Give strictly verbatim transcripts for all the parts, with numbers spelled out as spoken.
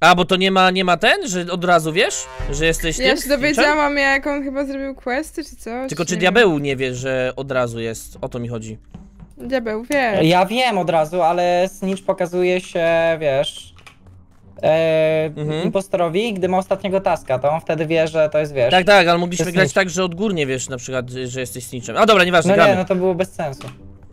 A, bo to nie ma, nie ma ten, że od razu wiesz, że jesteś Ja tym się dowiedziałam, jak on chyba zrobił questy, czy coś. Tylko czy nie diabeł nie wie, że od razu jest? O to mi chodzi. wiem. Diabeł wie. Ja wiem od razu, ale snitch pokazuje się, wiesz... E, Mhm. impostorowi, gdy ma ostatniego taska, to on wtedy wie, że to jest, wiesz... Tak, tak, ale mogliśmy jest grać snitch. tak, że odgórnie wiesz na przykład, że jesteś snitchem. A dobra, nieważne, No gramy. nie, no to było bez sensu.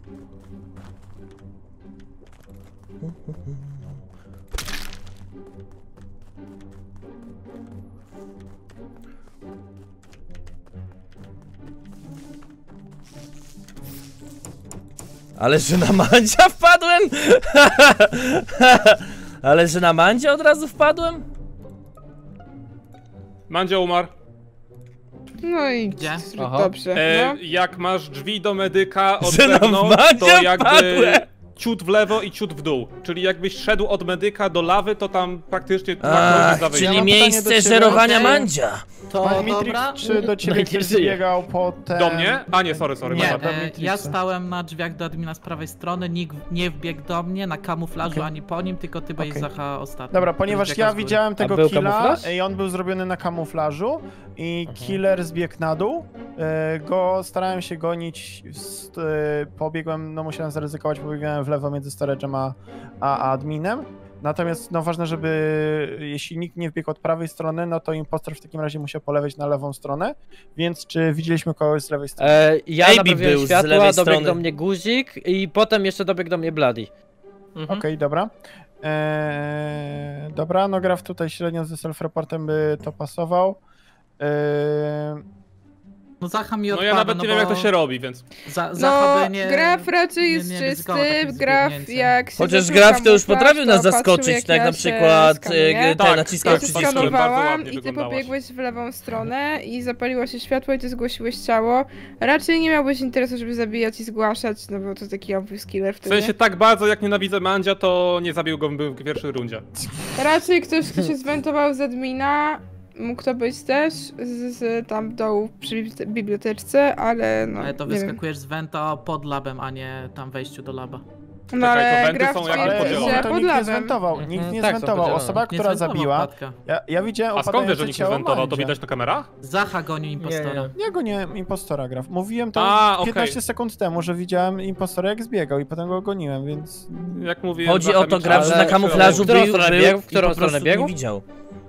Ale że na Mandzia wpadłem? Ale że na Mandzia od razu wpadłem? Mandzio umarł. No i Gdzie? Aha. dobrze. E, No. jak masz drzwi do medyka od Że na zewnątrz, to Mandzia jakby wpadłem. ciut w lewo i ciut w dół. Czyli jakbyś szedł od medyka do lawy, to tam praktycznie dwa Ach, kroki za czyli wyjściem. miejsce pytanie do ciebie. żerowania Okej. Mandzia. To Panie Mitrix, dobra. czy do ciebie No i ktoś żyje. biegał potem... Do mnie? A nie, sorry, sorry. Nie, moja Dobra, bad. e, Matrixa. ja stałem na drzwiach do admina z prawej strony, nikt nie wbiegł do mnie na kamuflażu Okej. ani po nim, tylko ty byłeś Okej. Zacha ostatni. Dobra, ponieważ Zbiegł ja z góry. widziałem tego był killa kamuflaż? i on był zrobiony na kamuflażu i killer zbiegł na dół, e, go starałem się gonić, st, e, pobiegłem, no musiałem zaryzykować, pobiegłem w lewo między storage'em a, a, a adminem. Natomiast no ważne, żeby jeśli nikt nie wbiegł od prawej strony, no to impostor w takim razie musiał polewać na lewą stronę, więc czy widzieliśmy kogoś z lewej strony? E, ja Ejbi naprawiłem był z światła, lewej dobiegł strony. do mnie guzik i potem jeszcze dobiegł do mnie Bloody. Mhm. Okej, dobra. Eee, dobra, no Graf tutaj średnio ze self-reportem by to pasował. Eee, No Zacha mi No odpada, ja nawet no nie wiem jak bo to się robi, więc... Za, Zacha No, by nie... graf raczej nie- jest nie czysty, ryzykował takim graf zbiegnięciem. jak się Chociaż zaczął graf to już kamuflaż, potrafił nas to zaskoczyć, patrzył, tak jak na ja przykład się skanuję. e, Tak, ten naciskał Ja cię przycisk, przycisk. bardzo skanowałam ładnie i ty wyglądałaś. pobiegłeś w lewą stronę i zapaliło się światło i ty zgłosiłeś ciało. Raczej nie miałbyś interesu, żeby zabijać i zgłaszać, no bo to taki obvious killer W wtedy. sensie tak bardzo jak nienawidzę Mandzia, to nie zabił go w pierwszej rundzie. Raczej ktoś, kto się zwentował z admina, mógł to być też z, z tam dołu przy bibli- biblioteczce, ale no Ale to nie wiem. wyskakujesz z Venta pod labem, a nie tam wejściu do laba. No Czekaj, to ale wenty graf są jakby ale twierdzi, podzielone. że to pod nikt nie labem. zwentował, Mhm, nikt nie tak, są zwentował. podzielone. Osoba, Nie która zwentował zabiła, wpadka. ja, ja widziałem A skąd wiesz, że opadające nikt nie ciało zwentował? To Mandzia. widać na kamerach? Zacha gonił impostora. Ja go nie impostora Graf. Mówiłem to A, okej. piętnaście sekund temu, że widziałem impostora jak zbiegał i potem go goniłem, więc... Jak mówiłem, Chodzi Zacha o to, mi graf, że trzeba- na kamuflażu W którą był, stronę był biegł? W i którą po stronę prostu biegł? nie widział.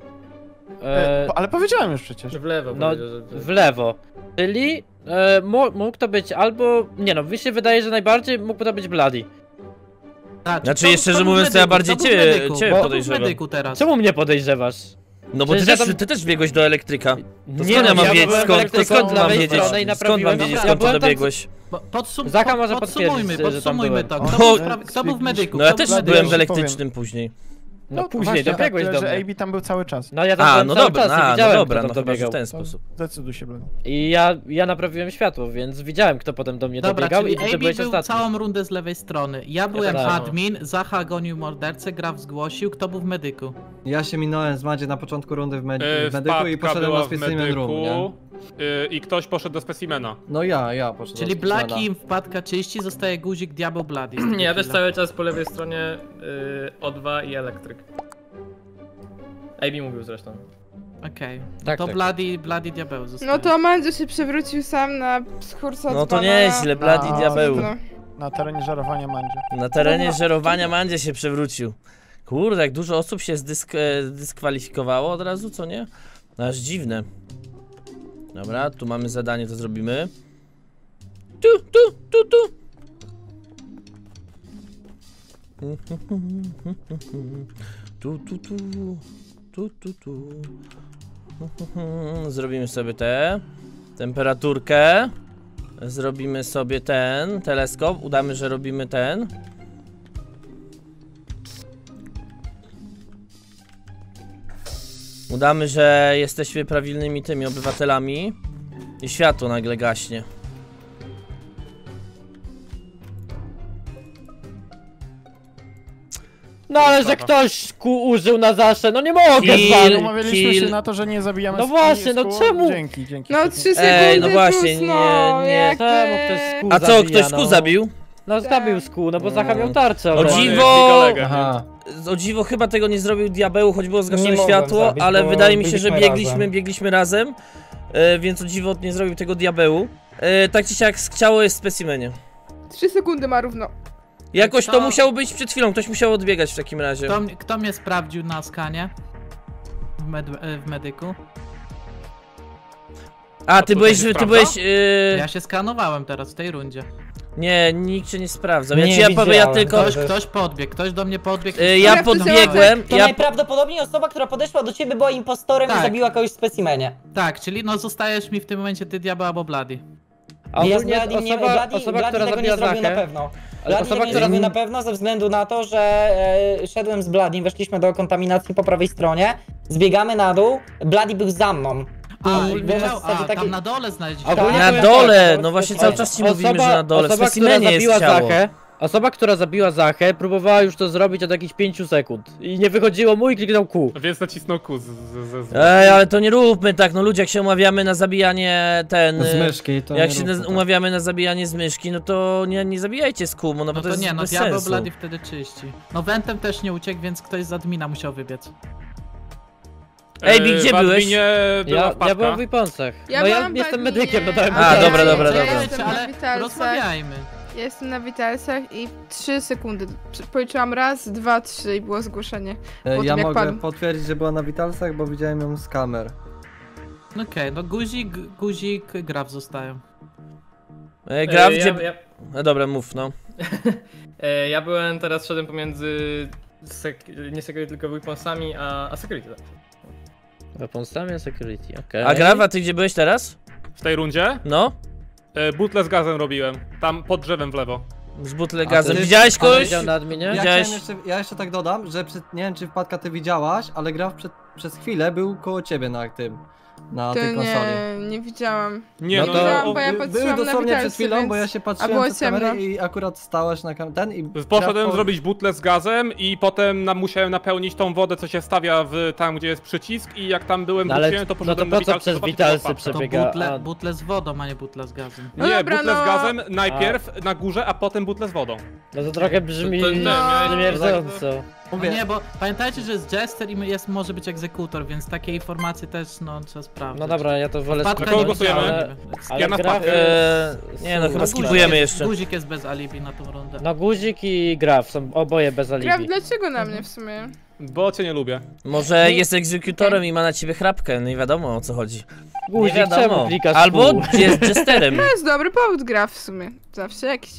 E, E, po- ale powiedziałem już przecież. W lewo no, powiedział, że... w lewo. Czyli e, mo- mógł to być albo... Nie no, mi się wydaje, że najbardziej mógł to być Bloody. Tak, Znaczy, kto- jeszcze, kto że był w mówiąc, to ja medyku? bardziej Kto był w ciebie- medyku? ciebie Kto był w podejrzewam. medyku teraz? Czemu mnie podejrzewasz? No bo ty Przecież ja też, tam- ty też biegłeś do elektryka. To Nie, skąd ja no, mam ja wiedzieć, byłem skąd, to elektryką skąd z mam lewej wiedzieć, strony i skąd naprawiłem. mam wiedzieć, Dobra, skąd ja to byłem tam- dobiegłeś? Bo Podsum Zacha pod- może podsumujmy, potwierdzić, że tam podsumujmy to. byłem. Kto był, O, w prawy- kto był w medyku? No ja Kto był też w medyku? byłem w Powiem. elektrycznym później. No później właśnie, dobiegłeś tak, do że mnie. A B tam był cały czas. No ja tam A, byłem no cały dobra, czas i a, no widziałem, dobra, kto no tam chyba, że w dobiegał. ten To sposób. Zdecyduj się, Blady. I ja, ja naprawiłem światło, więc widziałem, kto potem do mnie Dobra, dobiegał czyli i ty A B byłeś był ostatni. całą rundę z lewej strony. Ja byłem tak samo. admin, Zacha gonił mordercę, Graf zgłosił. Kto był w medyku? Ja się minąłem z Madzie na początku rundy w, med E, w medyku i wpadka poszedłem była na w specimen room, nie? medyku e, i ktoś poszedł do specimena. No ja, ja poszedłem Czyli do specimena. Blaki, wpadka czyści, zostaje guzik, diabeł, Bloody. Nie, ja też cały czas po lewej stronie y, O dwa i elektryk. A B mówił zresztą. Okej, Tak, to tak. Bloody, Bloody, diabeł zostaje. No to Mandzio się przewrócił sam na skórce od No to pana. nieźle, Bloody A, diabeł. No. Na terenie żerowania Mandzia. Na terenie żerowania Mandzia się przewrócił. Kurde, jak dużo osób się zdysk e, zdyskwalifikowało od razu, co nie? No aż dziwne. Dobra, tu mamy zadanie, to zrobimy. Tu, tu, tu, tu. Tu, tu, tu. Tu, tu, tu. Zrobimy sobie tę temperaturkę. Zrobimy sobie ten teleskop. Udamy, że robimy ten. Udamy, że jesteśmy prawilnymi tymi obywatelami. I światło nagle gaśnie. No ale że ktoś ku użył na zawsze, no nie mogę Kill. z wami. Umawialiśmy kill. się na to, że nie zabijamy No z- właśnie, no z- czemu? Dzięki, dzięki. No trzy sekundy Ej, no właśnie, plus, no, nie, nie. jakby... Czemu ktoś z kół A co, zabija, ktoś no? ku zabił? No zabił z kół, no bo Zacha miał tarczę. O ale- dziwo! Gigalegę, Aha. o dziwo chyba tego nie zrobił diabeł, choć było zgaszone Nie mogłem światło, zabić, ale bo wydaje mi się, że byliśmy biegliśmy, razem. biegliśmy razem, e, więc o dziwo nie zrobił tego diabełu. E, tak czy siak ciało jest w specimenie. Trzy sekundy ma równo. Jakoś to To- musiało być przed chwilą, ktoś musiał odbiegać w takim razie. Kto, mnie- kto mnie sprawdził na skanie? W, med, e, w medyku? A, ty to byłeś, się ty sprawdza? byłeś, e, Ja się skanowałem teraz w tej rundzie. nie, nikt cię nie sprawdzał, ja Nie ci ja powiem, ja widziałem. tylko, Ktoś, Dobrze. ktoś podbiegł, ktoś do mnie podbiegł. e, ja Dobra, to podbiegłem, To ja, najprawdopodobniej osoba, która podeszła do ciebie, była impostorem Tak. i zabiła kogoś w specimenie. Tak, czyli no zostajesz mi w tym momencie ty, diabeł albo Bloody. A Ja z ogólnie Bloody nie, osoba, Bloody, osoba Bloody która tego nie zabiła zrobił na Zachę, pewno. ale Bloody osoba, tego nie która... zrobił na pewno ze względu na to, że e, szedłem z Bloodym, weszliśmy do kontaminacji po prawej stronie, zbiegamy na dół, Bloody był za mną. A, I wiesz, widział, w zasadzie a taki- tam na dole znaleźliście. Ogólnie na powiem dole, tak, no właśnie Osoba- cały czas ci mówimy, że na dole, w osoba, która specimenie zabiła jest ciało. Zachę, osoba, która zabiła Zachę, próbowała już to zrobić od jakichś pięciu sekund. I nie wychodziło mu i kliknął Q. Więc nacisnął Q z, z, z, z... Ej, ale to nie róbmy tak, no ludzie, jak się umawiamy na zabijanie ten... Z y, myszki to Jak nie się róbmy na, tak. umawiamy na zabijanie z myszki, no to nie, nie zabijajcie z kumu, no bo No to, to jest nie, no bez diabeł sensu. Bloody wtedy czyści. No Wentem też nie uciekł, więc ktoś z admina musiał wybiec. Ej, Bi, E, gdzie w byłeś? adminie była Ja, wpadka. ja byłem w Weaponsach. Ja no ja byłam w jestem adminie. medykiem, no dałem A, mu- dobra, dobra, Ja dobra. jestem na Ale witalcach. rozmawiajmy. Ja jestem na witalcach i trzy sekundy. Przy- Policzyłam raz, dwa, trzy i było zgłoszenie. E, po Ja tym, jak mogę padł. potwierdzić, że była na Witalsach, bo widziałem ją z kamer. Okej, no guzik, guzik, graf zostają. Ej, gra E, gdzie... ja, ja, No dobra, mów, no. e, ja byłem teraz, szedłem pomiędzy sek nie security, tylko weaponsami, a, a security. Tak. Weaponsami a security, okej. A Grawa, ty gdzie byłeś teraz? W tej rundzie No? e, butle z gazem robiłem. Tam pod drzewem w lewo. Z butle A gazem. ty- Widziałeś ale kogoś? Widział na adminie? Ja, Widziałeś? chciałem jeszcze, ja jeszcze tak dodam, że przed, nie wiem czy wpadka ty widziałaś, ale Graf przed, przez chwilę był koło ciebie na tym, na To tej konsoli. nie, nie widziałam. Nie No no, to- Widziałam, o, bo ja By- patrzyłam Były na dosłownie witalce, przed chwilą, więc... bo ja się patrzyłem było przez kamerę ciemno. i akurat stałaś na kam- ten i... poszedłem Graf po- zrobić butlę z gazem i potem na, musiałem napełnić tą wodę, co się stawia w tam, gdzie jest przycisk i jak tam byłem, No ale wróciłem, to no to poszedłem po na co witalce przez zobaczyć, witalce jak wpadka. To przebiega? butle, A, butle z wodą, a nie butle z gazem. No Nie, dobra, butle no. z gazem najpierw na górze, a potem butle z wodą. no to trochę brzmi To- to- to miałeś- śmierdząco. No Mówię, nie, bo pamiętajcie, że jest jester i jest, może być egzekutor, więc takie informacje też no trzeba sprawdzić. No dobra, ja to wolę Wpadka Na kogo nie głosujemy? działa, ale, nie wiem. ale Ja na Graf... wpadkę. Eee, nie no, chyba Guzik skipujemy jest- jeszcze. Guzik jest bez alibi na tą rundę. No guzik i Graf są oboje bez Graf, alibi. dlaczego na mnie w sumie? Bo cię nie lubię. Może jest egzekutorem i ma na ciebie chrapkę, nie wiadomo o co chodzi. Nie Guzik, czemu wiadomo. klikasz Albo Q? jest jesterem. To jest dobry powód, Graf w sumie. Zawsze jakiś.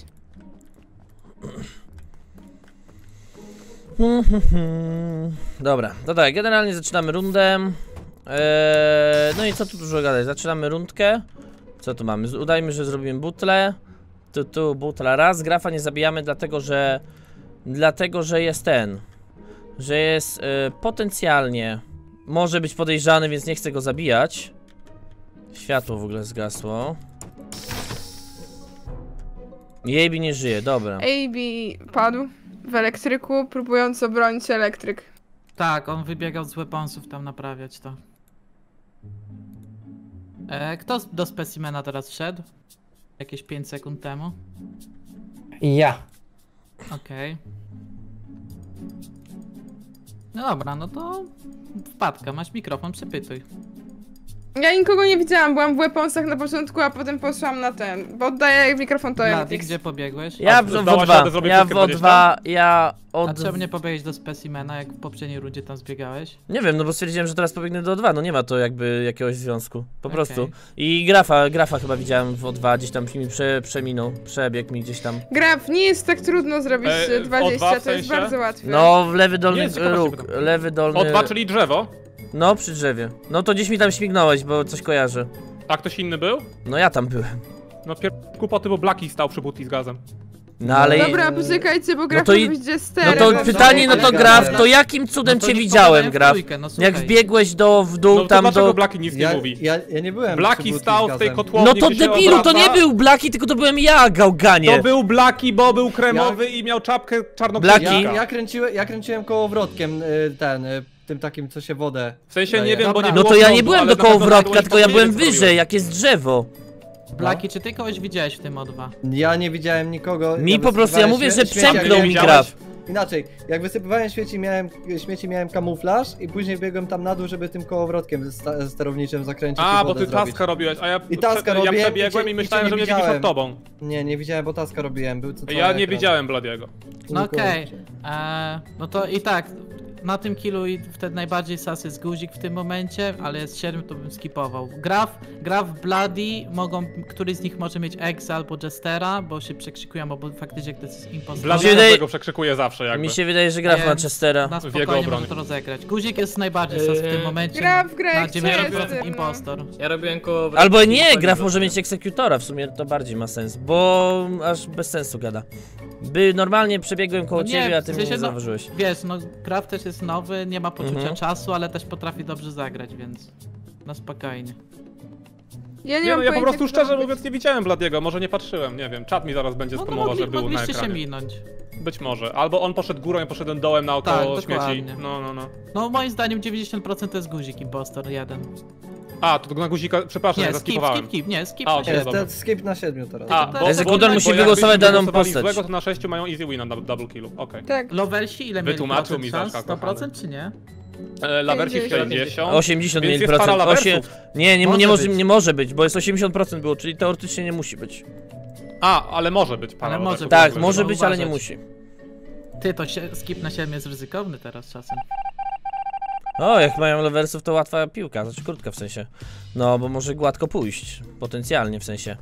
Dobra, to tak, generalnie zaczynamy rundę. Eee, no i co tu dużo gadać? Zaczynamy rundkę. Co tu mamy? Z- Udajmy, że zrobimy butlę. Tu, tu, butla raz. Grafa nie zabijamy, dlatego że... Dlatego, że jest ten. Że jest e, potencjalnie... Może być podejrzany, więc nie chcę go zabijać. Światło w ogóle zgasło. Jejbi nie żyje, dobra. A B padł w elektryku, próbując obronić elektryk. Tak, on wybiegał z weaponsów tam naprawiać to. E, kto z- do specimena teraz wszedł? Jakieś pięć sekund temu. Ja. Okej. No dobra, no to wpadka, masz mikrofon, przepytuj. Ja nikogo nie widziałam, byłam w weaponsach na początku, a potem poszłam na ten. Bo oddaję mikrofon to Blady, Emtix. gdzie pobiegłeś? Ja A w zdałaś O2, radę zrobić ja w wszystkie O2, ja A od... czemu nie pobiegłeś do specimena, jak w poprzedniej rundzie tam zbiegałeś? Nie wiem, no bo stwierdziłem, że teraz pobiegnę do O dwa, no nie ma to jakby jakiegoś związku, po Okej. prostu. I grafa, grafa chyba widziałem w O dwa, gdzieś tam mi prze, przeminął, przebiegł mi gdzieś tam. Graf, nie jest tak trudno zrobić E, e, w dwadzieścia, O dwa w to jest sensie? bardzo łatwe. No, w lewy dolny Nie, tylko róg, właśnie lewy dolny... O dwa, czyli drzewo. No, przy drzewie. No to gdzieś mi tam śmignąłeś, bo coś kojarzę. A ktoś inny był? No ja tam byłem. No pier... kłopoty, bo Blaki stał przy butli z gazem. No ale... Dobra, poczekajcie, bo Graf to no i- być No jesterem. to bo- pytanie, no to Ale- Graf, to jakim cudem No to cię niech widziałem, pogadają w Graf? trójkę, no Jak słuchaj. wbiegłeś do, w dół, No to tam dlaczego do... Blaki nic nie ja, mówi? ja, ja nie byłem przy Blaki butli z stał w tej gazem. kotłowni, No to gdzie się debilu, to nie obraca. był Blaki, tylko to byłem ja, gałganie. To był Blaki, bo był kremowy i miał czapkę czarną. Blaki? Ja, ja, kręciłem, ja kręciłem kołowrotkiem y, ten, y, tym takim co się wodę... W sensie nie daje. wiem, bo Dobra. nie No było to ja prądu, nie byłem ale do na pewno kołowrotka, jadłeś tylko ja podwójnie, byłem co robiłeś. wyżej, jak jest drzewo. Blaki, czy ty kogoś widziałeś w tym O dwa? Ja nie widziałem nikogo. Mi ja po prostu, ja wysyłałem mówię, śmie- że śmieci, jak przemknął nie mi widziałeś? Graf. Inaczej, jak wysypywałem śmieci miałem, śmieci miałem kamuflaż i później biegłem tam na dół, żeby tym kołowrotkiem sta- sterowniczym zakręcić A, i bo wodę ty zrobić. taska robiłeś, a ja, I taska prze- ja robiłem, przebiegłem i i cię- myślałem, i cię że nie mnie widzisz widziałem. od tobą. Nie, nie widziałem, bo taska robiłem, był to cały Ja nie ekran. widziałem Bladiego. No okej, okay. No to i tak, na tym killu i wtedy najbardziej sas jest guzik w tym momencie, ale jest siedem, to bym skipował. Graf, Graf, Bloody, mogą, któryś z nich może mieć Exa albo Jestera, bo się przekrzikują, bo faktycznie to jest impostor. Blady wydaje- każdego przekrzykuje zawsze jakby. Mi się wydaje, że gra w Nie. Manchestera. Na w jego spokojnie obronie. może to rozegrać. Guzik jest najbardziej sas w tym Yy, momencie. Gra w grę, na jak dziewięćdziesiąt jestem, procent no. impostor. Ja robiłem koło... Albo nie, Graf może mieć egzekutora, w sumie to bardziej ma sens, bo aż bez sensu gada. By normalnie przebiegłem koło No nie, ciebie, a ty w mnie sensie nie no- zauważyłeś. Wiesz, no Graf też jest nowy, nie ma poczucia Mhm. czasu, ale też potrafi dobrze zagrać, więc na spokojnie. Ja nie, Nie mam no, ja po pojęcia, prostu kto szczerze to być. mówiąc nie widziałem Bladiego, może nie patrzyłem, nie wiem. Czat mi zaraz będzie No to spamował, mogli, że był na mogliście się ekranie. minąć. Być może. Albo on poszedł górą, ja poszedłem dołem na Tak, oko śmieci. dokładnie. No, no, no. No moim zdaniem dziewięćdziesiąt procent to jest guzik impostor, jeden. A, to na guzika, przepraszam, Nie, ja skip, zaskipowałem. skip, skip, nie, skip A, na okej, siedem. Nie, dobra. to skip na siedmiu teraz. A, To- bo, to- Egzekutor bo- musi bo wygłosować jakbyśmy daną wygłosowali postać. złego, to na sześciu mają easy wina na double killu, okej. Tak. Lowersi ile mieli Wytłumaczył procent mi szans? Zaszka, sto procent czy nie? E, Lawersi pięćdziesiąt. sześćdziesiąt. osiemdziesiąt Więc mieli jest para procent. Osiem... lawersów. Nie, nie, Może nie, może, być. nie może być, bo jest osiemdziesiąt procent było, czyli teoretycznie nie musi być. A, ale może być para Ale może lawersów. być. Tak, Trzeba może być, ale nie uważać. musi. Ty, to się, skip na siedem jest ryzykowny teraz czasem. O, jak mają loversów, to łatwa piłka, znaczy krótka w sensie. No, bo może gładko pójść, potencjalnie w sensie.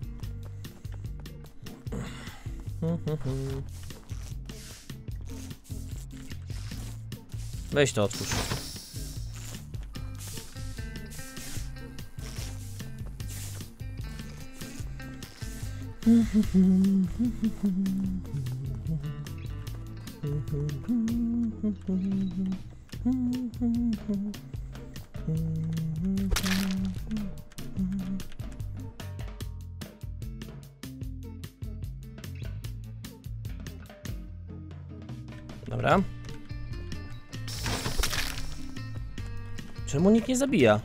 Weź to otwórz. Dobra. Czemu nikt nie zabija?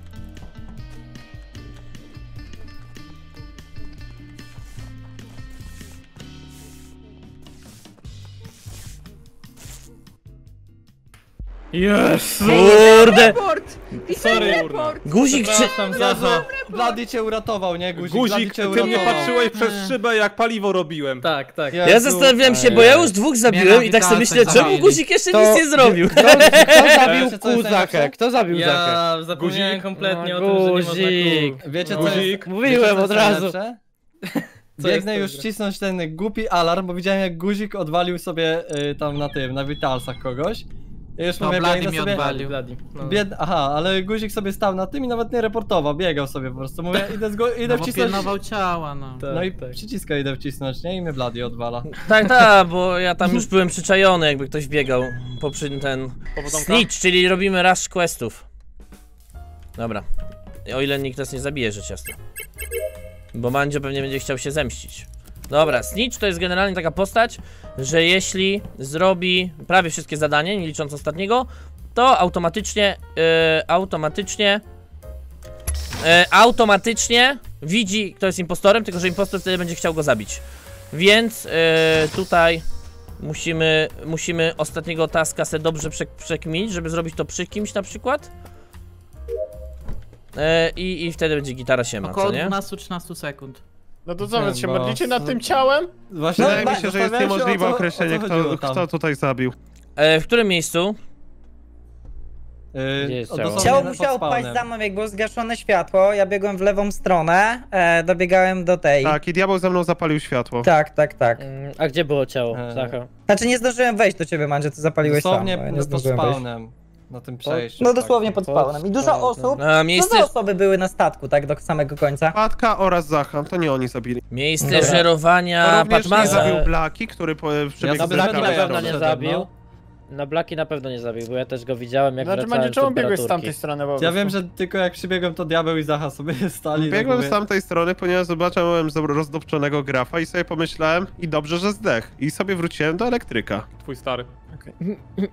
Jezu! Kurde! Report! I Sorry, report! Guzik czy... Przepraszam, Zaza. Blady cię uratował, nie Guzik? Blady Guzik, cię ty mnie uratował. patrzyłeś przez szybę, jak paliwo robiłem. Tak, tak. Ja Jezu. zastanawiałem się, bo ja już dwóch zabiłem i tak sobie myślę, Witalce czemu zabili. Guzik jeszcze To- nic nie zrobił? Kto, kto zabił Wiecie, co jest Kuzakę? najlepsze? Kto zabił Zakę? Ja zapomniałem Guzik? kompletnie No, o tym, że nie można guzik. kół. Wiecie co Guzik. jest, Mówiłem wiecie, co od jest razu. najlepsze? Co Biegnę jest już dobre? cisnąć ten głupi alarm, bo widziałem jak Guzik odwalił sobie y, tam na tym, na Vitalsach kogoś. I już No, mówię, Blady biegnę mi sobie... odwalił. Bloody. No. Bied... Aha, ale Guzik sobie stał na tym i nawet nie reportował, biegał sobie po prostu. Mówię, idę, zgo... idę No bo wcisnąć... pilnował ciała, no. Tak, No i tak. przyciska idę wcisnąć, nie? I mnie Blady odwala. Tak, tak, bo ja tam już byłem przyczajony, jakby ktoś biegał poprzez ten... Powodzonka? Snitch, czyli robimy rush questów. Dobra. O ile nikt nas nie zabije, że ciasto. Bo Mandzio pewnie będzie chciał się zemścić. Dobra, Snitch to jest generalnie taka postać, że jeśli zrobi prawie wszystkie zadania, nie licząc ostatniego, to automatycznie, yy, automatycznie, yy, automatycznie widzi, kto jest impostorem, tylko że impostor wtedy będzie chciał go zabić. Więc yy, tutaj musimy, musimy ostatniego taska sobie dobrze prze, przekminić, żeby zrobić to przy kimś na przykład. Yy, i, I wtedy będzie gitara siema, Około co nie? dwanaście trzynaście sekund. No to co, wy Wiem, się bo- modlicie nad tym ciałem? Właśnie Wydaje mi tak, się, że jest zastanawiałem się, niemożliwe o co- określenie, o co kto, chodziło tam. kto tutaj zabił. E, w którym miejscu? Yy, Gdzie jest o, ciało? dosłownie Ciało pod musiało paść spawnem. za mną, jak było zgaszone światło, ja biegłem w lewą stronę, e, dobiegałem do tej. Tak, i diabeł ze mną zapalił światło. Tak, tak, tak. Mm, A gdzie było ciało, E. Zacha? Znaczy nie zdążyłem wejść do ciebie, Mandzio, ty zapaliłeś Dosłownie sam, no, ja nie pod zdążyłem wejść. spawnem. Na tym przejściu. No tak. dosłownie pod Pod spawnem. I dużo spawnem. osób, A, miejsce, dużo osoby były na statku, tak, do samego końca. Patka oraz Zachan, to nie oni zabili. miejsce Dobra. żerowania Również nie Patmasa. zabił Blaki, który po, przebiegł Ja z Na Blaki Blaki na Blaki pewno Blaki nie Blaki zabił. no. Na Blaki na pewno nie zabił, bo ja też go widziałem jak Znaczy, wracałem Mandzio, z czemu biegłeś z temperaturki. tamtej strony? Po Ja prostu? wiem, że tylko jak przybiegłem to diabeł i Zacha sobie stali. tak Biegłem mówię, z tamtej strony, ponieważ zobaczyłem z- rozdupczonego grafa i sobie pomyślałem, i dobrze, że zdech. I sobie wróciłem do elektryka. Twój stary.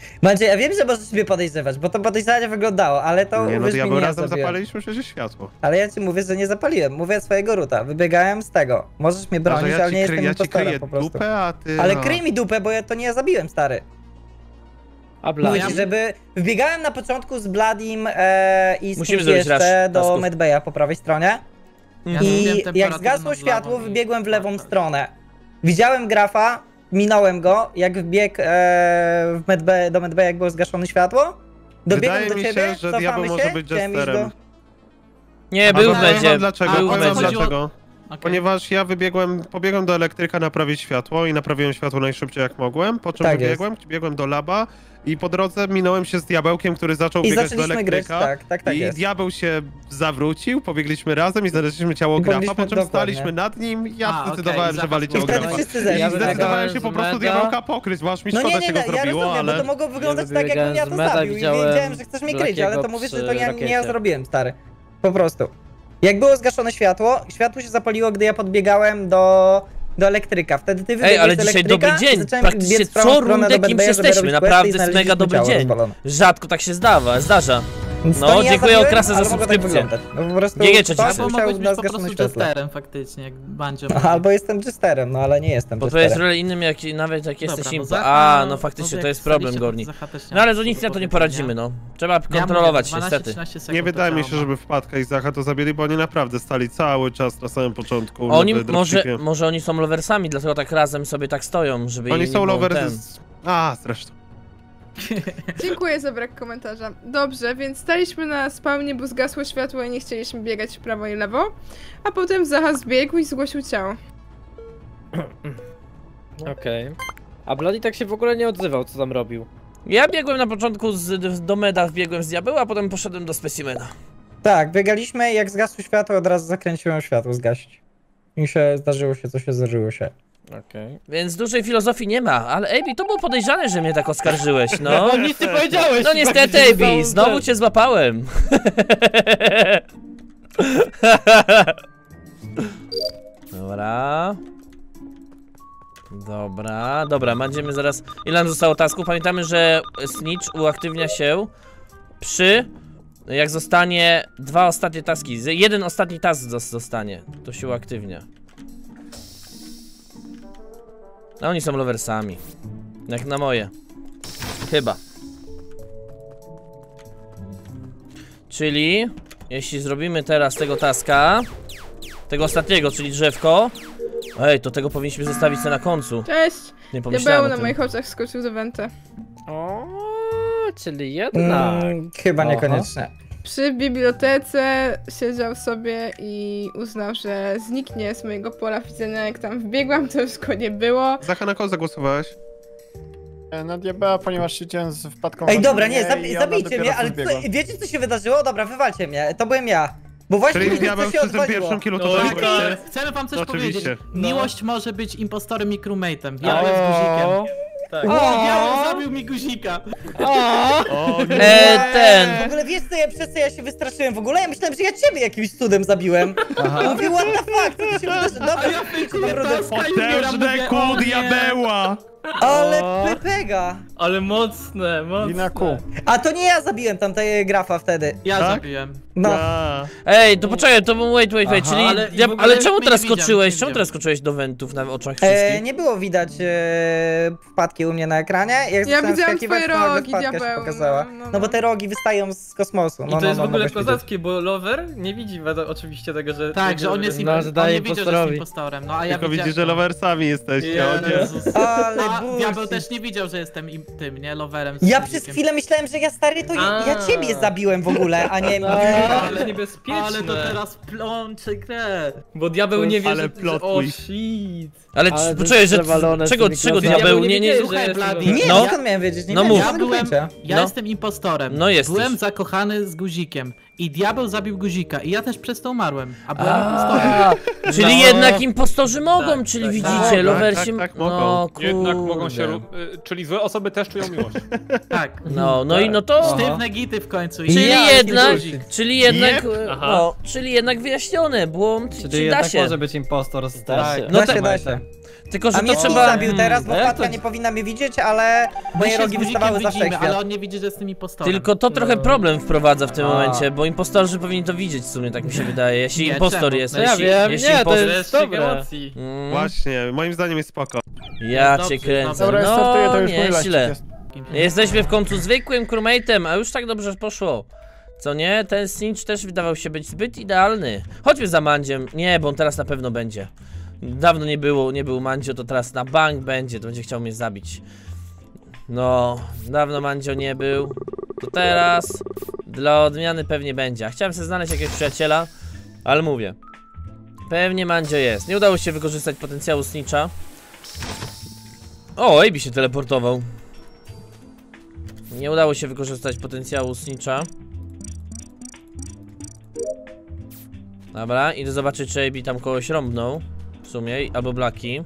Mandzie, ja wiem, że możesz mnie podejrzewać, bo to podejrzanie wyglądało, ale to Nie, no uwierz to ja mi, był nie razem zabiłem. zapaliliśmy przecież światło. Ale ja ci mówię, że nie zapaliłem. Mówię swojego ruta. Wybiegałem z tego. Możesz mnie A, że bronić, ja ale ci nie kry- jestem ja ci impostorem kryję po prostu. dupę, a ty... Ale no. kryj mi dupę, bo ja to nie ja zabiłem, stary. A Blady? Mówię ci, żeby... Wbiegałem na początku z Bladim e, i z Musimy kimś zrobić jeszcze rush do tasków. Medbaya po prawej stronie. Ja I zrobiłem jak temperaturę zgasło nad światło, lawą i- wybiegłem w lewą tak, tak. stronę. Widziałem grafa, minąłem go, jak wbiegł e, w medbay, do Medbaya, jak było zgaszone światło. Dobiegłem Wydaje do mi ciebie, się, że diabeł cofamy może się, być chciałem iść jesterem. do... Nie, A był to w powiem medzie. wam dlaczego, A, Był w powiem wam medzie. chodziło- dlaczego. Okej. Ponieważ ja wybiegłem, pobiegłem do elektryka naprawić światło i naprawiłem światło najszybciej jak mogłem, po czym Tak wybiegłem, biegłem do laba i po drodze minąłem się z diabełkiem, który zaczął I biegać do zaczęliśmy grać, elektryka. tak, tak, tak I jest. diabeł się zawrócił, pobiegliśmy razem i znaleźliśmy ciało I grafa, mogliśmy- po czym dokładnie. staliśmy nad nim i ja A, okej, zdecydowałem, że Zacha wali ciało I wtedy grafa. wszyscy I zeszli. Ja zdecydowałem wybiegałem się z po prostu mega- diabełka pokryć, bo aż mi No szkoda nie, się nie, go nie, ja zrobiło, rozumiem, bo ale... to mogło wyglądać Ja tak, jakbym ja wybiegałem to z meda, zabił i widziałem wiedziałem, że chcesz mnie kryć, ale to Blackiego mówię, że przy to ja, nie ja rakiecie. zrobiłem, stary. Po prostu. Jak było zgaszone światło, światło się zapaliło, gdy ja podbiegałem do, do elektryka. Wtedy ty wybiegłeś Ej, ale z dzisiaj elektryka dobry i dzień. zacząłem Praktycznie biec w prawą co stronę rundę do kimś Medbaya, żeby jesteśmy. robić questy i Naprawdę jest znaleźliśmy mega dobry ciało dzień. rozwalone. Rzadko tak się zdawa, zdarza. Więc No, to nie ja dziękuję zabiłem, Okrasę za ale mogło tak subskrypcję. wyglądać. No po prostu G G, czy ktoś ci- Albo musiał mogłeś być na po zgaszone prostu światło. jesterem faktycznie, jak Bandzio. Albo jestem jesterem, no ale nie jestem Bo to jest jesterem. rolę innym, jak, nawet jak Dobra, jesteś bo impo. Zacha- A, no faktycznie, jak to jest problem, staliście, Gorni. to Zacha też No ale to miał nic na to nie powiedzenia. poradzimy, no. Trzeba Ja kontrolować mówię, się, dwanaście niestety. trzynaście sekund Nie wydaje to mi się, ciało ma. żeby Wpadka i Zacha to zabili, bo oni naprawdę stali cały czas na samym początku. Oni, żeby może, dropshipie. może oni są loversami, dlatego tak razem sobie tak stoją, żeby Oni im nie są było lovery ten. z... A, zresztą. Dziękuję za brak komentarza. Dobrze, więc staliśmy na spawnie, bo zgasło światło i nie chcieliśmy biegać w prawo i lewo. A potem Zacha zbiegł i zgłosił ciało. Okej. A Blady tak się w ogóle nie odzywał, co tam robił. Ja biegłem na początku z, do meda, biegłem z diabeła, a potem poszedłem do specimena. Tak, biegaliśmy, jak zgasło światło, od razu zakręciłem światło zgasić. I się zdarzyło się, co się zdarzyło się. Okej. Więc dużej filozofii nie ma, ale Ejbi, to było podejrzane, że mnie tak oskarżyłeś, no. No nic nie powiedziałeś! No niestety, Ejbi, znowu cię złapałem. Dobra. Dobra, dobra, będziemy zaraz... Ile nam zostało tasków? Pamiętamy, że Snitch uaktywnia się przy... Jak zostanie dwa ostatnie taski. Jeden ostatni task zostanie, to się uaktywnia. A oni są loversami. Jak na moje. Chyba. Czyli, jeśli zrobimy teraz tego taska, tego ostatniego, czyli drzewko. Ej, to tego powinniśmy zostawić sobie na końcu. Cześć! Nie Diabeł pomyślałem o na tym. moich oczach skoczył do Wenta. O, czyli jednak. Mm, chyba Aha. niekoniecznie. Przy bibliotece siedział sobie i uznał, że zniknie z mojego pola widzenia. Jak tam wbiegłam, to już go nie było. Zacha, na kogo zagłosowałeś? Na diabeła, ponieważ siedziałem z Wpadką. Ej, w dobra, nie, adminie i zabi ona zabijcie dopiero mnie, co ale co, zbiegła. wiecie co się wydarzyło? Dobra, wywalcie mnie, to byłem ja. Bo właśnie Czyli wiecie, diabeł co się przy tym odwaliło. pierwszym kilu to No też i byłeś tak. ty? Chcę wam coś Oczywiście. powiedzieć. No. Miłość może być impostorem i crewmate'em. Diabeł z guzikiem. O, Tak. O, diabeł zabił mi guzika. O, nie. E, W ten. ogóle wiesz co, ja, przez co ja się wystraszyłem w ogóle? Ja myślałem, że ja ciebie jakimś cudem zabiłem. Mówię, what the fuck, co tu się wydarzyło? Dobra, A ja fejkuję dobra, taska i umieram, Potężne mówię, kół o nie. diabeła! ale O. pepega. Ale mocne, mocne. Wina kół. A to nie ja zabiłem tamtej grafa wtedy. Ja Tak? zabiłem. No. A. Ej, to poczekaj, to był wait, wait, wait, Aha, czyli... ale Ale, w ogóle ale czemu mnie teraz nie widziałem, skoczyłeś? nie Czemu widziałem. teraz skoczyłeś do wentów na oczach wszystkich? E, nie było widać e, wpadki u mnie na ekranie. Jak Ja zacząłem widziałam wskakiwać, twoje to nagle rogi, wpadka się diabeł, pokazała. no, no, No bo no. te rogi wystają z kosmosu. I No, to no, jest no, w ogóle mogłeś widzieć. kozackie, bo Lover nie widzi wada- oczywiście tego, że... Tak, że on jest No, impostorem. że On daje nie widział, że jest impostorowi. impostorem. No a ja Tylko widziałem. widzisz, że loversami jesteście, o nie. Jezus. Ale A bullshit. diabeł też nie widział, że jestem im, tym, nie? Loverem. z Ja guzikiem. przez chwilę myślałem, że ja stary to ja, ja A. ciebie zabiłem w ogóle, a nie... Ale niebezpieczne. Ale to teraz plączy grę. Bo diabeł nie wie, Ale że... plot że o twist. shit. Ale, Ale c- to poczekaj, jest że... przewalone z Czego, tymi czego klasami. diabeł? Ja Nie, nie nie... wiedziałem, Słuchaj, że jestem Blady. Loverem. Nie, No. no skąd miałem wiedzieć? Nie No miałem mów. Ja żadnego byłem, pojęcia. ja No. jestem impostorem. No jesteś. Byłem zakochany z guzikiem. I diabeł zabił guzika. I ja też przez to umarłem. A byłem A, impostorem. czyli No. jednak impostorzy mogą, Tak, czyli tak, widzicie, tak. loversi... Tak, tak, mogą. No, kurde. Jednak mogą się... ru- y, Czyli złe osoby też czują miłość. Tak. No, no i no to... Sztywne gity w końcu. I Czyli ja, jednak, guzik. czyli jednak, Yep. e, Aha. no, czyli jednak wyjaśnione, błąd, Czyli czy da jednak się. może być impostor z Da tak. się. No Da tak- się, da się. Tylko, że A mnie to trzeba... trzeba... zabił teraz, bo Hmm, wpadka jak nie to- powinna mnie widzieć, ale My moje się rogi z guzikiem wystawały za widzimy, ale wszechświat. on nie widzi, że jestem impostorem. Tylko to trochę No. problem wprowadza w tym A. momencie, bo impostorzy powinni to widzieć w sumie, tak mi się wydaje. Jeśli Nie, impostor czemu? jest, No ja jeśli, wiem, jeśli nie, to impostor... jest Dreszczyk dobre. emocji. Mm, Właśnie, moim zdaniem jest spoko. ja Dobrze, cię kręcę. Dobra, ja startuję, No, to już mój laścik nieźle. jest. Jesteśmy w końcu zwykłym crewmate'em, a już tak dobrze poszło. Co nie? Ten Snitch też wydawał się być zbyt idealny. Chodźmy za Mandziem. Nie, bo on teraz na pewno będzie. Dawno nie było, nie był Mandzio, to teraz na bank będzie, to będzie chciał mnie zabić. No, dawno Mandzio nie był. To teraz dla odmiany pewnie będzie. A chciałem sobie znaleźć jakiegoś przyjaciela, ale mówię. Pewnie Mandzio jest. Nie udało się wykorzystać potencjału Snitcha. O, Ejbi się teleportował. Nie udało się wykorzystać potencjału Snitcha. Dobra, idę zobaczyć, czy Ejbi tam kogoś rąbnął. W sumie, albo Blaki.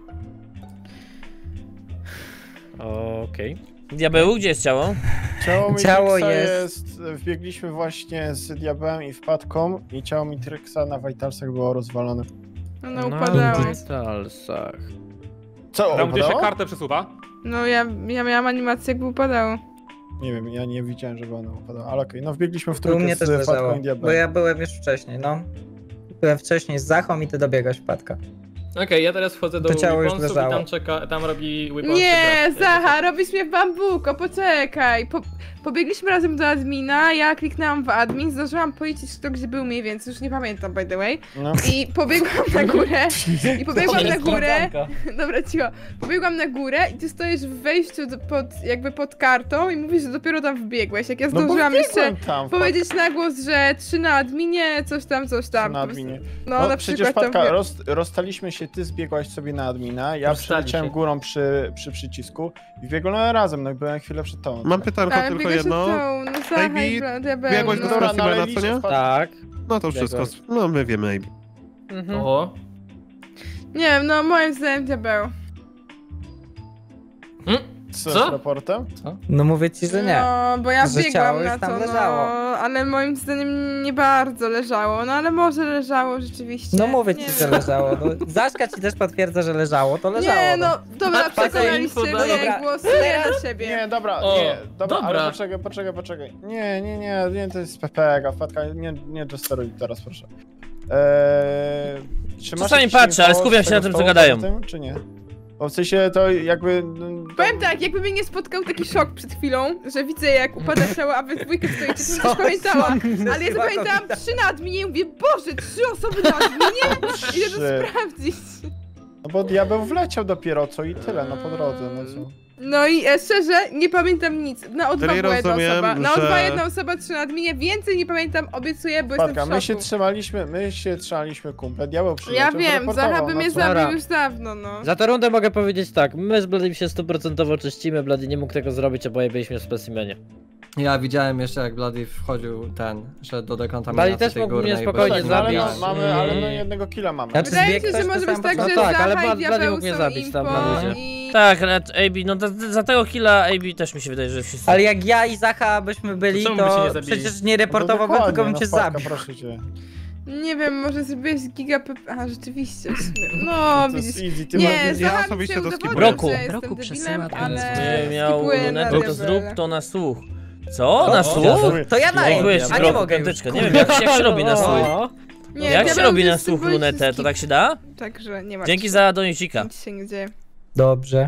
Okej. Diabeł, gdzie jest ciało? Ciało Ciało Mitrixa jest- jest... Wbiegliśmy właśnie z Diabełem i wpadką i ciało Mitrixa na Vitalsach było rozwalone. No upadało. Vitalsach. Co, Tam gdzie się upadało? kartę przesuwa. No ja, ja miałam animację, jakby upadało. Nie wiem, ja nie widziałem, żeby ono upadało, ale okej, no wbiegliśmy w Tu u trójkę mnie też z wpadką leżało, i bo Diabełem. ja byłem już wcześniej, no. Byłem wcześniej z Zachą i ty dobiegłeś wpadka. Okej, ja teraz wchodzę do To ciało już Weaponsów i leżało. tam czeka, tam robi Weaponsy. Nie, gra. Zacha, robisz mnie w bambuko, poczekaj. Po, pobiegliśmy razem do admina, ja kliknęłam w admin, zdążyłam policzyć kto gdzie był mniej więcej, już nie pamiętam by the way. No. I pobiegłam na górę, i pobiegłam na górę, Sprawdzanka. dobra cicho, pobiegłam na górę i ty stoisz w wejściu do, pod, jakby pod kartą i mówisz, że dopiero tam wbiegłeś, jak ja No bo zdążyłam jeszcze wbiegłem tam, wpadka. powiedzieć na głos, że trzy na adminie, coś tam, coś tam. Na po prostu- adminie. No, No, na przecież przykład tam... wpadka, roz, rozstaliśmy się, ty zbiegłaś sobie na admina, ja Rozstali przeleciałem się. górą przy, przy przycisku i wbiegłem razem, no i byłem chwilę przed tobą. Mam pytanko Ale tylko biegłeś jedno. od tyłu, no Zacha Baby, i bla- diabeł, biegłaś no. do Dobra, specimena, no ale co nie? liczę, wpadka. Tak. No to wszystko. No my wiemy, Ejbi. Mhm. O, Nie wiem, no moim zdaniem diabeł. Co, Co? z raportem? No mówię ci, że nie. No, bo ja Że biegłam ciało na już tam to, leżało. no, ale moim zdaniem nie bardzo leżało, no ale może leżało rzeczywiście. No mówię nie ci, wiem. że leżało. No, Zaszka ci też potwierdza, że leżało, to leżało. Nie, no, dobra, Tak, tak, przekonaliście info mnie, daje. głosuję na siebie. Nie, dobra, O, nie, dobra, dobra. ale poczekaj, poczekaj, poczekaj. Nie, nie, nie, nie, to jest P P G, wpadka, nie, nie justeruj teraz, proszę. Eee, czy masz Czasami jakieś patrzę, ale info skupiam z się na tego tym, co stołu gadają. poza tym, czy nie? Bo w sensie to jakby... no, to- Powiem tak, jakby mnie nie spotkał taki szok przed chwilą, że widzę jak upada ciało, a wy w dwójkę stoicie, to bym coś pamiętała. Ale ja zapamiętałam trzy na adminie i mówię, Boże, trzy osoby na adminie? Idę to Trzy. sprawdzić. No bo diabeł wleciał dopiero co i tyle, no po drodze, no co. No i e, szczerze, nie pamiętam nic. Na O dwa Czyli była jedna rozumiem, osoba. Na O dwa że- jedna osoba, trzy na adminie. Więcej nie pamiętam, obiecuję, bo Wpadka, jestem w my się szoku. trzymaliśmy, my się trzymaliśmy kumple, diabeł przyleciał, Ja wiem, wyreportował, Zacha by no mnie co? zabił Dobra. już dawno, no. Za tę rundę mogę powiedzieć tak, my z Bladim się stuprocentowo czyścimy, Blady nie mógł tego zrobić, oboje byliśmy w specimenie. Ja widziałem jeszcze jak Bloody wchodził ten, że do dekontaminacji Bloody też tej mógł górnej. mnie bo- spokojnie Tak, no, ale no, zabić. mamy, ale no jednego killa mamy. Znaczy, Wydaje mi zbieg się, że ktoś może to być sam tak, początek. że No tak, ale Zacha i Blady diabeł mógł mnie są zabić tam info na luzie. i... Tak, ale A B, no za, za tego killa A B też mi się wydaje, że wszyscy... Ale jak ja i Zacha byśmy byli, To czemu by się nie to zabili? przecież nie No to reportowałbym, dokładnie, tylko bym no cię wpadka, zabił. proszę cię. Nie wiem, może zrobiłeś giga... A, rzeczywiście. w sumie. No, To jest widzisz. easy, ty Nie, masz- ja Zacha mi osobiście się to udowodnił, skipuję. Roku. że jestem Roku debilem, przesyła teraz. ale Nie miał skipuję na lunetę, to diabele. zrób to na słuch. Co? Na słuch? To ja na Jak byłeś a nie roku, mogę już. piąteczka, nie wiem jak, jak się robi na słuch. No. Nie, Jak się diabeł robi na jest słuch symboliczny lunetę, to skip, tak się da? Także nie ma. Dzięki za donisika. Nic się nie dzieje. Dobrze.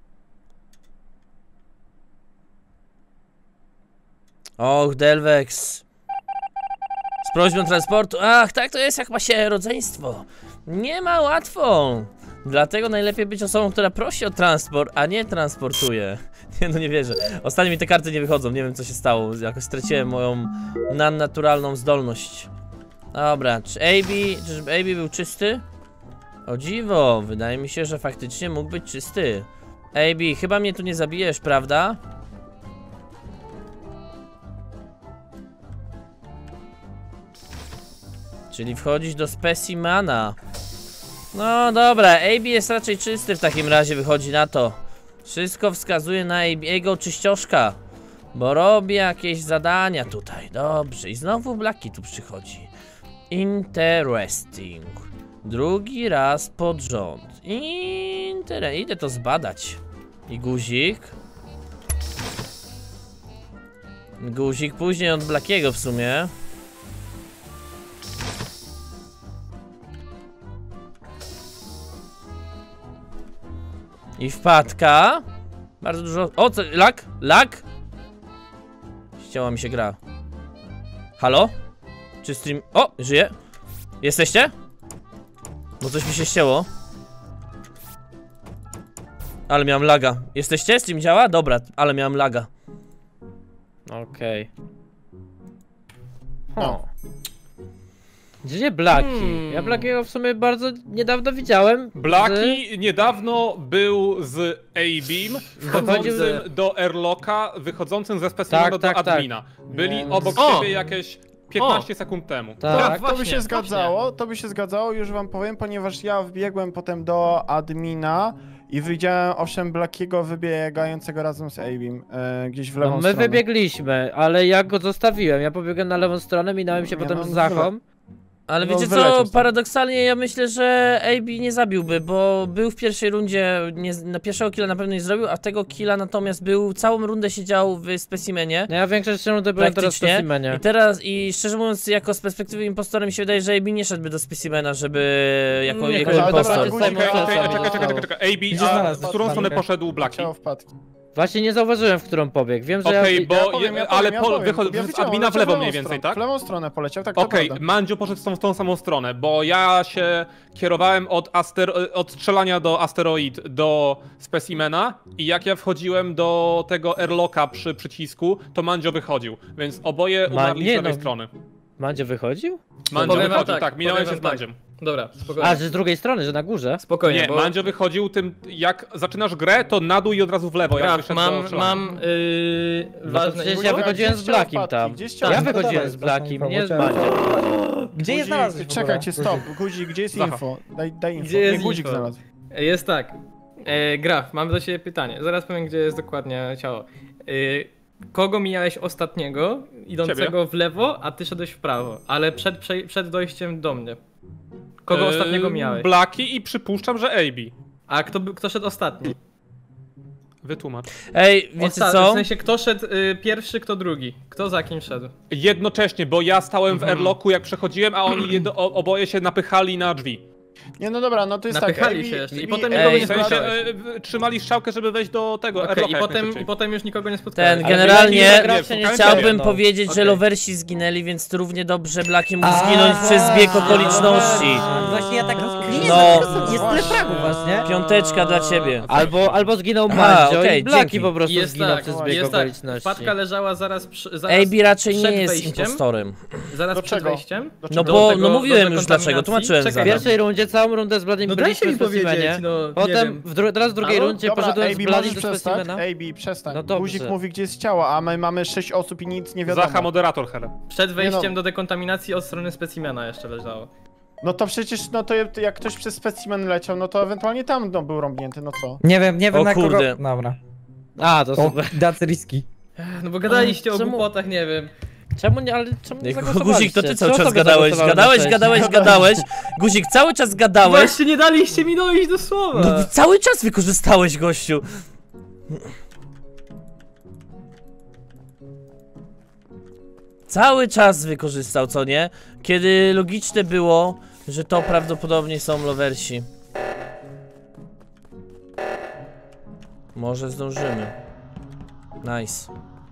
Och, Delvex. Z prośbą transportu. Ach, tak to jest jak ma się rodzeństwo. Nie ma łatwo. Dlatego najlepiej być osobą, która prosi o transport, a nie transportuje. Nie, no nie wierzę. Ostatnio mi te karty nie wychodzą, nie wiem co się stało. Jakoś straciłem moją nadnaturalną zdolność. Dobra, czy A B, czyżby A B był czysty? O dziwo, wydaje mi się, że faktycznie mógł być czysty. A B, chyba mnie tu nie zabijesz, prawda? Czyli wchodzić do specimena. No dobra, A B jest raczej czysty w takim razie, wychodzi na to. Wszystko wskazuje na A B, jego czyścioszka. Bo robi jakieś zadania tutaj. Dobrze, i znowu Blaki tu przychodzi. Interesting. Drugi raz pod rząd. Intere, idę to zbadać. I guzik. Guzik później od Blackiego w sumie. I wpadka. Bardzo dużo. O, co? Lak? Lak? Ścięła mi się gra. Halo? Czy stream... O! Żyje? Jesteście? Bo coś mi się ścięło. Ale miałem laga. Jesteście? Stream działa? Dobra, ale miałem laga. Okej. No. Okay. Gdzie Blacki? Hmm. Ja Blackiego w sumie bardzo niedawno widziałem. Blacki niedawno był z A-Beam, wchodzącym z- do Airlocka, wychodzącym ze specimena Tak, do tak, tak. admina. Byli Nie, obok o! siebie jakieś piętnaście sekund temu. Tak. Tak, to by właśnie, się zgadzało, to by się zgadzało, już wam powiem, ponieważ ja wbiegłem potem do admina i widziałem owszem Blackiego wybiegającego razem z Abim, e, gdzieś w lewą No my stronę. wybiegliśmy, ale ja go zostawiłem. Ja pobiegłem na lewą stronę, minąłem się Nie, potem no, z no, Zachą. Ale No, wiecie wyleciał co, stąd. paradoksalnie ja myślę, że A B nie zabiłby, bo był w pierwszej rundzie, nie, na pierwszego killa na pewno nie zrobił, a tego killa natomiast był, całą rundę siedział w specimenie. No ja większość rundy byłem teraz w Praktycznie. specimenie. I teraz, i szczerze mówiąc, jako z perspektywy impostora mi się wydaje, że A B nie szedłby do specimena, żeby jako Nie, jako ale dobra, impostor. guzik, Okej, Simon okej, Says czekaj, czekaj, zostało. czekaj, czekaj. A B, Gdzie a znalazł w którą stronę wpadkę? poszedł Blacki? Ciało wpadki. Właśnie nie zauważyłem, w którą pobiegł. Wiem, że Okej, ja... bo Ja powiem, je- ja ale powiem, ja po, powiem. wychodzi Ja z widziałem, admina w leciał lewo lewą mniej więcej, stronę, tak? W lewą stronę poleciał, tak to Okej, prawda. Mandzio poszedł w tą, w tą samą stronę, bo ja się kierowałem od, astero od strzelania do asteroid do specimena i jak ja wchodziłem do tego airlocka przy przycisku, to Mandzio wychodził, więc oboje Ma- umarli nie, z lewej no. strony. Mandzio wychodził? Mandzio Powiem wam wychodził, tak, tak, minąłem powiem się z wam Mandziem. Dobra, spokojnie. A, że z drugiej strony, że na górze? Spokojnie, Nie, bo... Mandzio wychodził tym, jak zaczynasz grę, to na dół i od razu w lewo, jak Graf, wyszedł do mam, strzelania. mam yy, No to ważne przecież info. ja Gdzie wychodziłem z chciał Blackim wpadki? tam. Gdzie chciał Ja wpadki? wychodziłem dawaj, z Blackim, dawaj, nie z dawaj. Mandziem. Gdzie je Guzik, znalazłeś w ogóle? Czekajcie, stop, guzik, gdzie jest Zacha. info? Daj, daj info. Gdzie Nie, jest guzik info? znalazł. Jest tak. E, Graf, mam do ciebie pytanie. Zaraz powiem, gdzie jest dokładnie ciało. E, kogo mijałeś ostatniego, idącego Ciebie. w lewo, a ty szedłeś w prawo, ale przed, prze, przed dojściem do mnie. Kogo Yy, ostatniego mijałeś? Blacki i przypuszczam, że A B. A kto, by- kto szedł ostatni? Wytłumacz. Ej, wiecie Osta- co? W sensie, kto szedł y, pierwszy, kto drugi? Kto za kim szedł? Jednocześnie, bo ja stałem w Mhm. airlocku jak przechodziłem, a oni jedno, o, oboje się napychali na drzwi. Nie, no dobra, no to jest Napychali tak. się A B jeszcze i A B potem A B nikogo Ej, nie W sensie spotkałeś. e, trzymali strzałkę, żeby wejść do tego Okej, airlocka i, jak potem, najszybciej. i potem już nikogo nie spotkałeś. Ten, Ale generalnie nie, gra się nie chciałbym no. powiedzieć, że Okej. lowersi zginęli, więc to równie dobrze Blackie mógł A, zginąć przez zbieg okoliczności. Właśnie ja tak rozkminię, No. no. jest tyle fragów was, nie? Piąteczka dla ciebie. Albo, albo zginął Aha, Mandzio okej, i Blacki dzięki. po prostu Jest zginął tak, przez jest zbieg jest tak. okoliczności. Wpadka leżała zaraz, przy, zaraz A B raczej przed nie jest wejściem. impostorem. Zaraz Do przed czego? wejściem. Do No czego? bo, tego- no do mówiłem tej już dlaczego, kontaminacji? tłumaczyłem Czekaj. W zaraz. pierwszej rundzie całą rundę z Bladim No dajcie byliśmy mi w specimenie. powiedzieć, no nie Potem wiem. w dru teraz w drugiej Halo? rundzie Dobra, poszedłem z A B, Bladim możesz do przestać? specimena. A B, przestań. No dobrze. Guzik mówi, gdzie jest ciało, a my mamy sześć osób i nic nie wiadomo. Zacha moderator, hele. Przed wejściem no. do dekontaminacji od strony specimena jeszcze leżało. No to przecież, no to jak ktoś przez specimen leciał, no to ewentualnie tam no, był rąbnięty, no co? Nie wiem, nie wiem O na kogo... kurde. Dobra. A, to O, super. that's risky. No bo gadaliście o Czemu? głupotach, nie wiem. Czemu nie, ale czemu nie Ej, zagłosowaliście? Guzik, to ty Trzy cały czas osoby gadałeś, zagłosowały na gadałeś, sześć. gadałeś, gadałeś. Guzik, cały czas gadałeś. Właśnie nie daliście mi dojść do słowa. No cały czas wykorzystałeś, gościu. Cały czas wykorzystał, co nie? Kiedy logiczne było, że to prawdopodobnie są lowersi. Może zdążymy. Nice.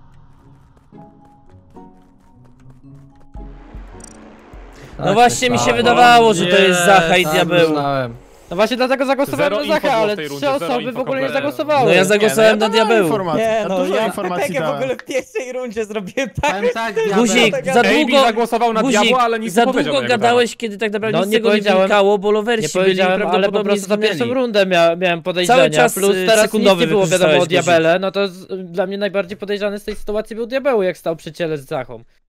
No właśnie mi się wydawało, że to jest Zacha i Diabeł. No właśnie dlatego zagłosowałem Zero na info Zacha, było w ale tej trzy rundzie, zero osoby w info ogóle nie kompletnie. zagłosowały. No ja zagłosowałem na Diabeł. Informacji. Nie, Ja no, dużo ja informacji Pekę w dałem. ogóle w pierwszej rundzie zrobiłem tak. Powiem tak, diabeł. Guzik, za A B długo, zagłosował na Guzik, diabła, ale nic za nie powiedział długo na jego gadałeś, kiedy tak naprawdę No, nic z nie tego nie powiedziałem- wynikało, bo Nie lowersi byli powiedziałem, ale po prawdopodobnie prostu za pierwszą zginęli. rundę mia miałem podejrzenia, Cały czas, plus y, teraz nic sekundowy nie było wiadomo o wykorzystałeś, Guzik. Diabele, no to z, dla mnie najbardziej podejrzany z tej sytuacji był Diabeł, jak stał przy ciele z Zachą.